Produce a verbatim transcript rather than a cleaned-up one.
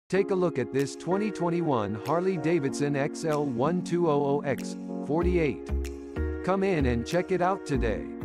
Take a look at this twenty twenty-one Harley-Davidson X L twelve hundred X forty-eight. Come in and check it out today.